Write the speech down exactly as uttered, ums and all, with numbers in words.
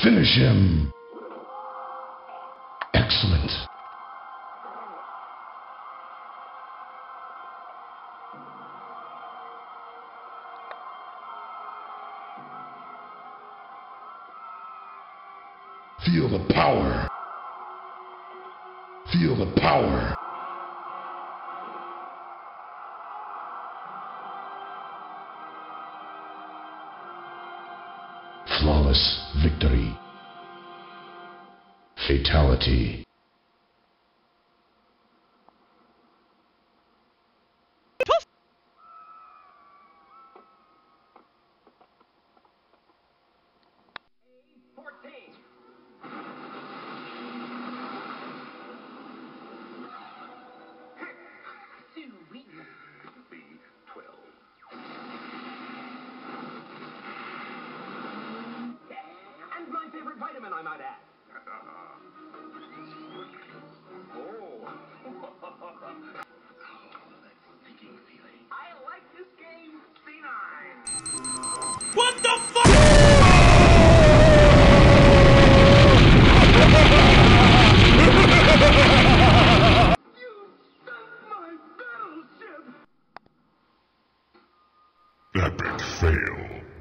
Finish him. Excellent. Feel the power. Feel the power. Flawless victory. Fatality. Vitamin, I might add. Oh. Oh, that stinking feeling. I like this game. C nine. What the fuck? You sunk my battleship. Epic fail.